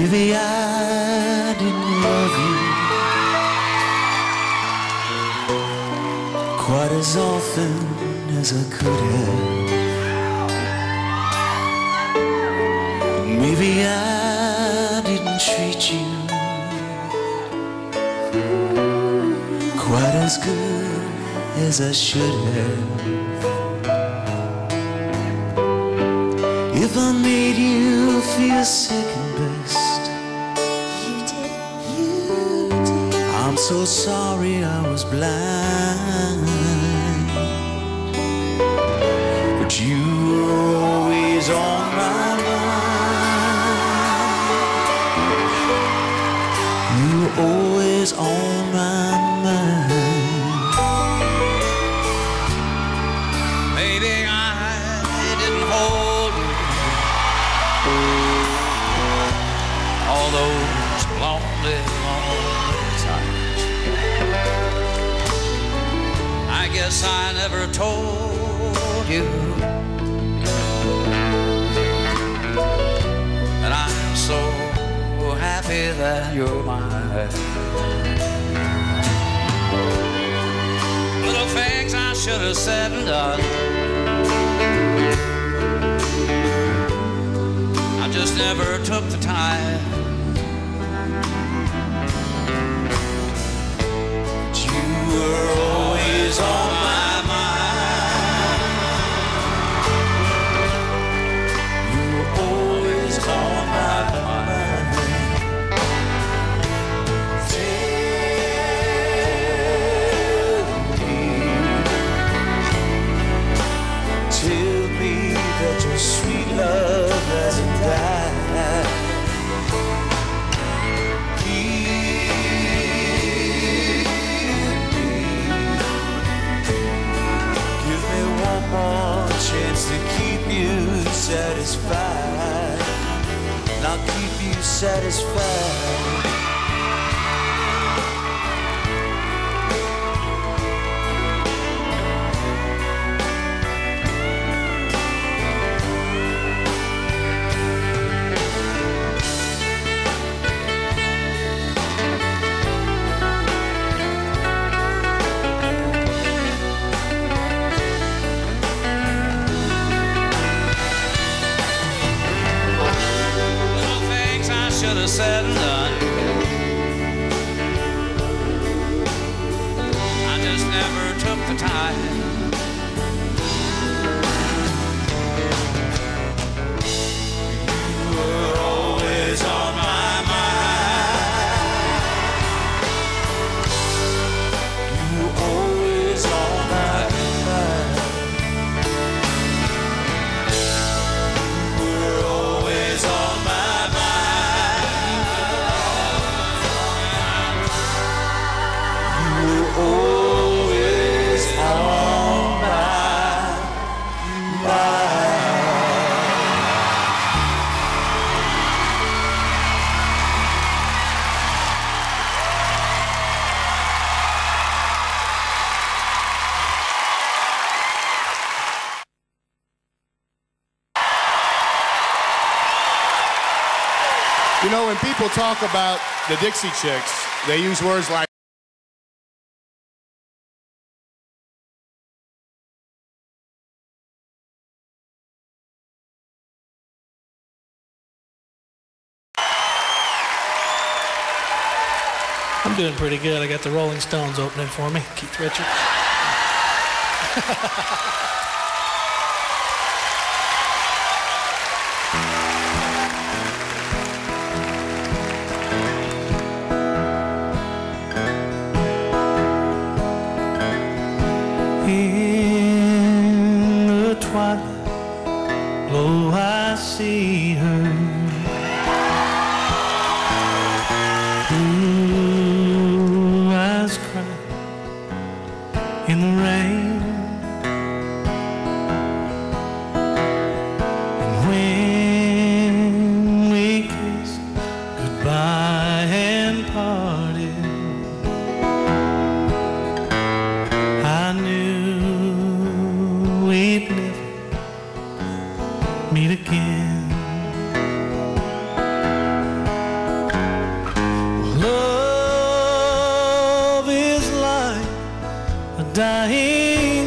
Maybe I didn't love you quite as often as I could have. Maybe I didn't treat you quite as good as I should have. If I made you feel second best, you did. I'm so sorry I was blind, but you were always on my mind. You were always on my mind. Maybe I didn't hold you all those lonely, lonely times. I guess I never told you that I'm so happy that you're mine. Little things I should have said and done, I just never took the time. But you were always on my mind. You were always on my mind. Tell me that your sweet love hasn't died. Give me one more chance to keep you satisfied. And I'll keep you satisfied. Should have said and done, I just never took the time. You were always on my mind. You were always on my mind. You were always on my always on my mind. You know, when people talk about the Dixie Chicks, they use words like I'm doing pretty good. I got the Rolling Stones opening for me. Keith Richards. In the twilight glow I see her, blue eyes cry in the rain. And when we kissed goodbye and parted, I knew we'd never meet again. dying.